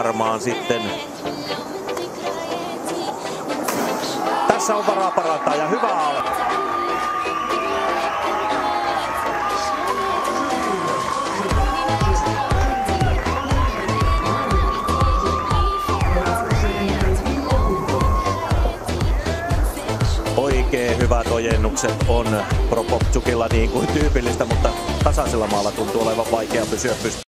varmaan sitten. Tässä on varaa parantaa ja hyvä alku. Oikein hyvät ojennukset on Prokopchukilla niin kuin tyypillistä, mutta tasaisella maalla tuntuu olevan vaikea pysyä pystyssä.